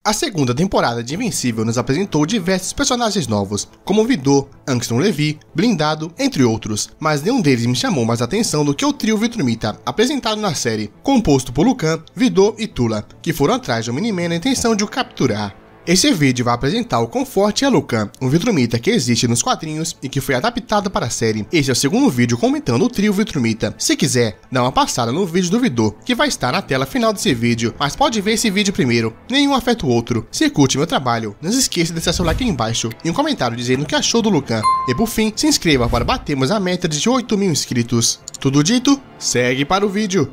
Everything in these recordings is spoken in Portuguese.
A segunda temporada de Invencível nos apresentou diversos personagens novos, como Vidor, Angston Levy, Blindado, entre outros, mas nenhum deles me chamou mais atenção do que o trio Viltrumita, apresentado na série, composto por Lucan, Vidor e Tula, que foram atrás do Miniman na intenção de o capturar. Esse vídeo vai apresentar o quão forte é Lucan, um Viltrumita que existe nos quadrinhos e que foi adaptado para a série. Esse é o segundo vídeo comentando o trio Viltrumita. Se quiser, dá uma passada no vídeo do Vidor, que vai estar na tela final desse vídeo, mas pode ver esse vídeo primeiro, nenhum afeta o outro. Se curte meu trabalho, não se esqueça de deixar seu like aí embaixo e um comentário dizendo o que achou do Lucan. E por fim, se inscreva para batermos a meta de 8.000 inscritos. Tudo dito, segue para o vídeo.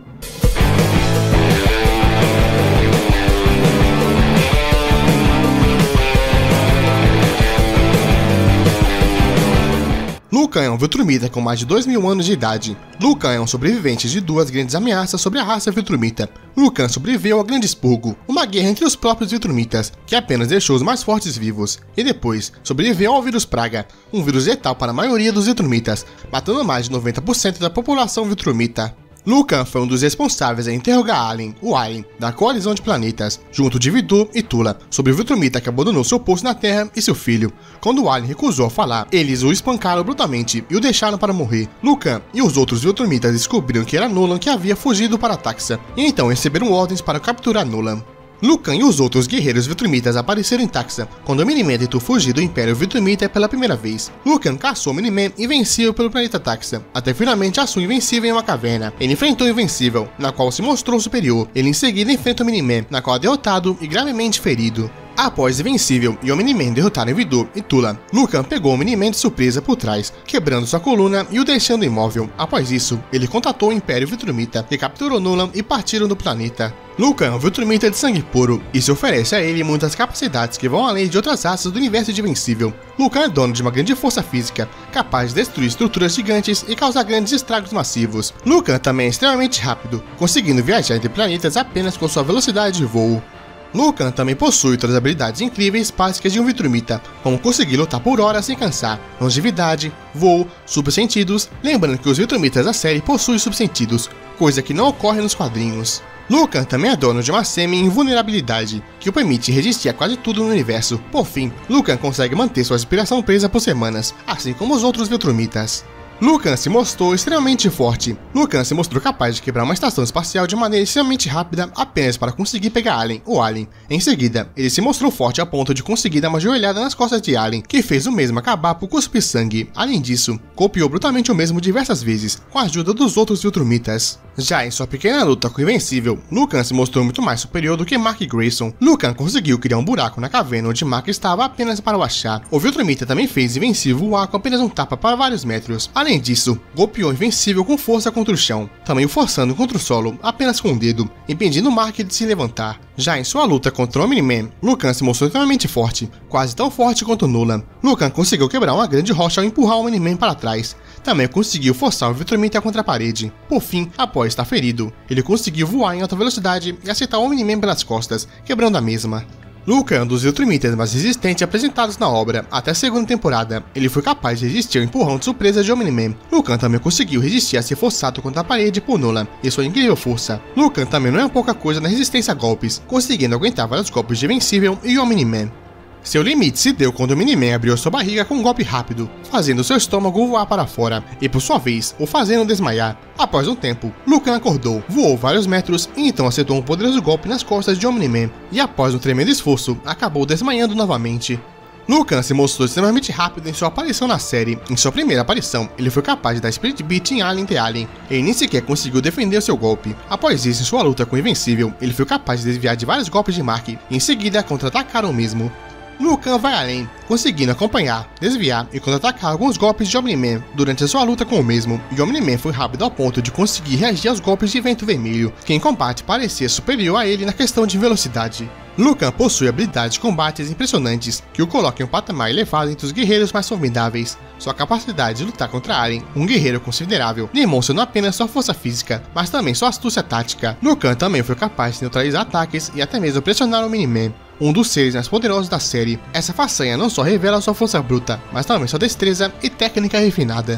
Lucan é um Viltrumita com mais de 2.000 anos de idade. Lucan é um sobrevivente de duas grandes ameaças sobre a raça Viltrumita. Lucan sobreviveu ao Grande Expurgo, uma guerra entre os próprios Viltrumitas, que apenas deixou os mais fortes vivos, e depois sobreviveu ao vírus Praga, um vírus letal para a maioria dos Viltrumitas, matando mais de 90% da população Viltrumita. Lucan foi um dos responsáveis a interrogar Alien, o Alien, da coalizão de planetas, junto de Vidor e Tula, sobre o Viltrumita que abandonou seu posto na Terra e seu filho. Quando o Alien recusou falar, eles o espancaram brutalmente e o deixaram para morrer. Lucan e os outros Viltrumitas descobriram que era Nolan que havia fugido para Taxa, e então receberam ordens para capturar Nolan. Lucan e os outros guerreiros Viltrumitas apareceram em Taxa, quando o Miniman tentou fugir do Império Viltrumita pela primeira vez. Lucan caçou o Miniman e venceu pelo planeta Taxa, até finalmente achou o Invencível em uma caverna. Ele enfrentou o Invencível, na qual se mostrou superior. Ele em seguida enfrenta o Miniman, na qual é derrotado e gravemente ferido. Após Invencível e o Miniman derrotarem Vidor e Tula, Lucan pegou o Miniman de surpresa por trás, quebrando sua coluna e o deixando imóvel. Após isso, ele contatou o Império Viltrumita, que capturou Nolan e partiram do planeta. Lucan é um Viltrumita de sangue puro, e se oferece a ele muitas capacidades que vão além de outras raças do universo de Invencível. Lucan é dono de uma grande força física, capaz de destruir estruturas gigantes e causar grandes estragos massivos. Lucan também é extremamente rápido, conseguindo viajar entre planetas apenas com sua velocidade de voo. Lucan também possui outras habilidades incríveis básicas de um Viltrumita, como conseguir lutar por horas sem cansar, longevidade, voo, subsentidos, lembrando que os Viltrumitas da série possuem subsentidos, coisa que não ocorre nos quadrinhos. Lucan também é dono de uma semi-invulnerabilidade, que o permite resistir a quase tudo no universo. Por fim, Lucan consegue manter sua respiração presa por semanas, assim como os outros Viltrumitas. Lucan se mostrou extremamente forte. Lucan se mostrou capaz de quebrar uma estação espacial de maneira extremamente rápida apenas para conseguir pegar Alien, o Alien. Em seguida, ele se mostrou forte a ponto de conseguir dar uma joelhada nas costas de Alien, que fez o mesmo acabar por cuspir sangue. Além disso, copiou brutalmente o mesmo diversas vezes, com a ajuda dos outros Viltrumitas. Já em sua pequena luta com o Invencível, Lucan se mostrou muito mais superior do que Mark Grayson. Lucan conseguiu criar um buraco na caverna onde Mark estava apenas para o achar. O Viltrumita também fez Invencível voar com apenas um tapa para vários metros. Além disso, golpeou Invencível com força contra o chão, também o forçando contra o solo apenas com um dedo, impedindo Mark de se levantar. Já em sua luta contra o Miniman, Lucan se mostrou extremamente forte, quase tão forte quanto Nolan. Lucan conseguiu quebrar uma grande rocha ao empurrar o Miniman para trás. Também conseguiu forçar o Viltrumita contra a parede. Por fim, após estar ferido, ele conseguiu voar em alta velocidade e acertar o Miniman pelas costas, quebrando a mesma. Lucan é um dos Viltrumitas mais resistentes apresentados na obra. Até a segunda temporada, ele foi capaz de resistir ao empurrão de surpresa de Omni-Man. Lucan também conseguiu resistir a ser forçado contra a parede por Nolan e sua incrível força. Lucan também não é pouca coisa na resistência a golpes, conseguindo aguentar vários golpes de Invencível e Omni-Man. Seu limite se deu quando o Miniman abriu sua barriga com um golpe rápido, fazendo seu estômago voar para fora, e por sua vez, o fazendo desmaiar. Após um tempo, Lucan acordou, voou vários metros e então acertou um poderoso golpe nas costas de Omni-Man, e após um tremendo esforço, acabou desmaiando novamente. Lucan se mostrou extremamente rápido em sua aparição na série. Em sua primeira aparição, ele foi capaz de dar Spirit Beat em Alien The Alien. Ele nem sequer conseguiu defender seu golpe. Após isso, em sua luta com o Invencível, ele foi capaz de desviar de vários golpes de Mark e em seguida contra-atacar o mesmo. Lucan vai além, conseguindo acompanhar, desviar e contra-atacar alguns golpes de Omni-Man durante a sua luta com o mesmo, e Omni-Man foi rápido ao ponto de conseguir reagir aos golpes de vento vermelho, que em combate parecia superior a ele na questão de velocidade. Lucan possui habilidades de combates impressionantes, que o colocam em um patamar elevado entre os guerreiros mais formidáveis. Sua capacidade de lutar contra Alien, um guerreiro considerável, demonstra não apenas sua força física, mas também sua astúcia tática. Lucan também foi capaz de neutralizar ataques e até mesmo pressionar o Miniman, um dos seres mais poderosos da série. Essa façanha não só revela sua força bruta, mas também sua destreza e técnica refinada.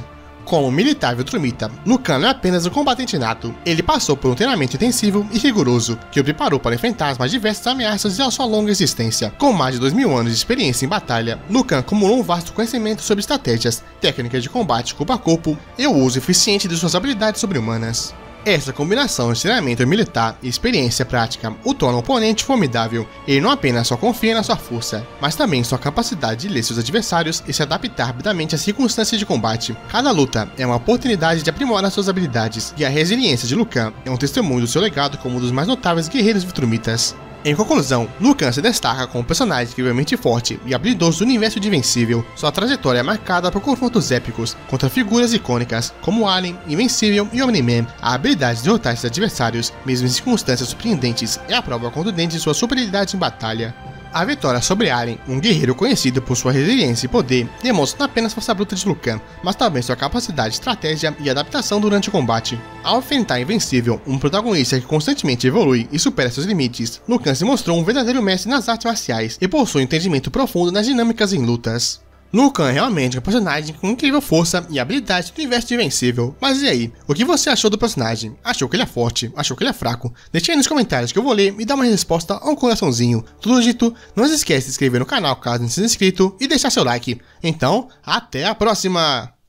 Como militar Viltrumita, Liu Kang não é apenas um combatente nato, ele passou por um treinamento intensivo e rigoroso, que o preparou para enfrentar as mais diversas ameaças de sua longa existência. Com mais de 2000 anos de experiência em batalha, Liu Kang acumulou um vasto conhecimento sobre estratégias, técnicas de combate corpo a corpo e o uso eficiente de suas habilidades sobre-humanas. Essa combinação de treinamento militar e experiência prática o torna um oponente formidável. Ele não apenas só confia na sua força, mas também em sua capacidade de ler seus adversários e se adaptar rapidamente às circunstâncias de combate. Cada luta é uma oportunidade de aprimorar suas habilidades, e a resiliência de Liu Kang é um testemunho do seu legado como um dos mais notáveis guerreiros Viltrumitas. Em conclusão, Liu Kang se destaca como um personagem incrivelmente forte e habilidoso do universo de Invencível. Sua trajetória é marcada por confrontos épicos contra figuras icônicas como Alien, Invencível e Omni-Man. A habilidade de derrotar seus adversários, mesmo em circunstâncias surpreendentes, é a prova contundente de sua superioridade em batalha. A vitória sobre Alien, um guerreiro conhecido por sua resiliência e poder, demonstra não apenas força bruta de Liu Kang, mas também sua capacidade, estratégia e adaptação durante o combate. Ao enfrentar Invencível, um protagonista que constantemente evolui e supera seus limites, Liu Kang se mostrou um verdadeiro mestre nas artes marciais e possui um entendimento profundo nas dinâmicas em lutas. Liu Kang é realmente um personagem com incrível força e habilidade do universo de Invencível. Mas e aí? O que você achou do personagem? Achou que ele é forte? Achou que ele é fraco? Deixe aí nos comentários que eu vou ler e dar uma resposta a um coraçãozinho. Tudo dito, não se esquece de se inscrever no canal caso não seja inscrito e deixar seu like. Então, até a próxima!